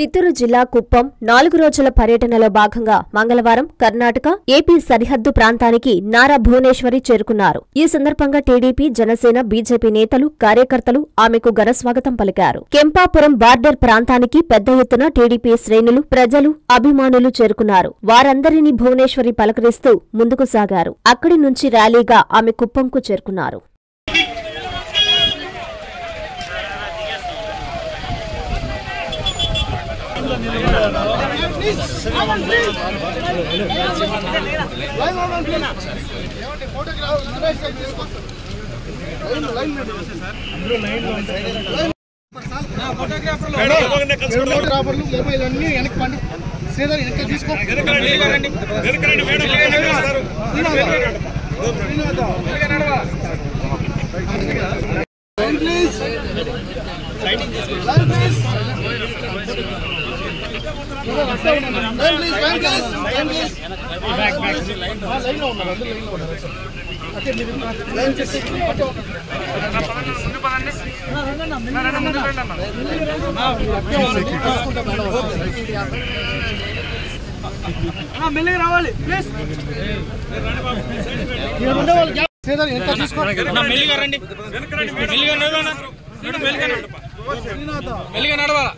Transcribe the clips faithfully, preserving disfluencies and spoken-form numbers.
చిత్తూరు జిల్లా కుప్పం నాలుగు రోజుల పర్యటనలో భాగంగా మంగళవారం కర్ణాటక, ఏపీ సరిహద్దు ప్రాంతానికి నారా భువనేశ్వరి చేరుకున్నారు. ఈ సందర్భంగా టీడీపీ, జనసేన, బీజేపీ నేతలు, కార్యకర్తలు ఆమెకు ఘనస్వాగతం పలికారు. కెంపాపురం బార్డర్ ప్రాంతానికి పెద్ద ఎత్తున టీడీపీ శ్రేణులు, ప్రజలు, అభిమానులు చేరుకున్నారు. వారందరినీ భువనేశ్వరి పలకరిస్తూ ముందుకు సాగారు. అక్కడి నుంచి ర్యాలీగా ఆమె కుప్పంకు చేరుకున్నారు. మొబైల్ అన్ని వెనక్కి పండి సీదా వెనక్కి తీసుకో. మెల్లగా రావాలి ప్లీజ్. మెల్లిగా రండి, మెల్లిగా నడవాలా, మెల్లిగా నడవాలా.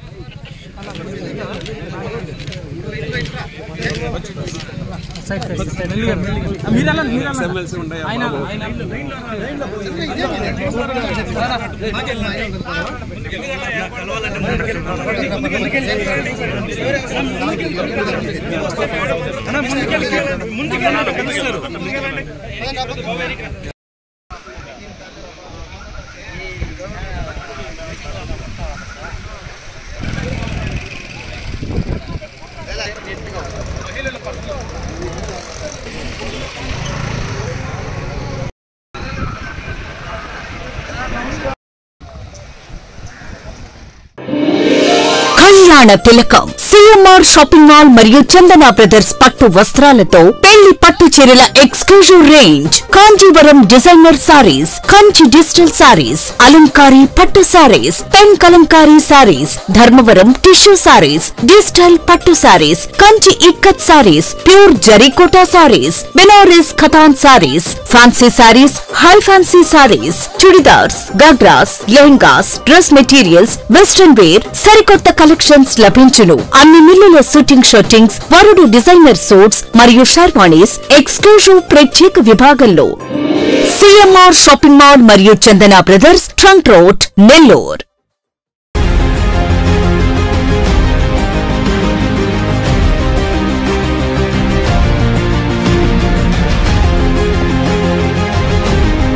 కళ్యాణ తిలకం సిఎంఆర్ షాపింగ్ మాల్ మరియు చందన బ్రదర్స్ పట్టు వస్త్రాలతో పెళ్లి పట్టు చీరల exclusive range, Kanjeevaram designer saris, Kanchi digital saris, అలంకారీ పట్టు saris, pen Kalamkari saris, Dharmavaram tissue saris, digital పట్టు సారీస్, కంచి ఇక్కత్ సారీస్, ప్యూర్ జరీకోటా సారీస్, బెనారస్ ఖతాన్ saris, fancy saris, high fancy saris, churidars, ghagras, lehengas, dress materials, western wear, సరికొత్త కలెక్షన్స్ లభించును. అన్ని మిల్లుల షూటింగ్ షర్టింగ్స్, వరుడు డిజైనర్ సూట్స్ మరియు షర్వాణీస్ ఎక్స్క్లూజివ్ ప్రత్యేక విభాగంలో సిఎంఆర్ షాపింగ్ మాల్ మరియు Chandana brothers, trunk road, Nellore.